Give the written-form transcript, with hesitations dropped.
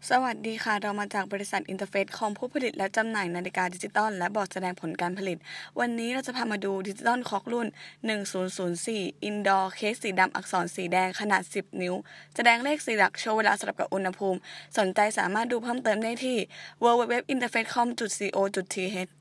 สวัสดีค่ะเรามาจากบริษัทอินเตอร์เฟซคอมผู้ผลิตและจำหน่ายนาฬิกาดิจิตอลและบอร์ดแสดงผลการผลิตวันนี้เราจะพามาดูดิจิตอลคล็อกรุ่น1004อินดอร์เคสสีดำอักษรสีแดงขนาด10นิ้วแสดงเลข4หลักโชว์เวลาสลับกับอุณหภูมิสนใจสามารถดูเพิ่มเติมได้ที่ www.interfaithcom.co.th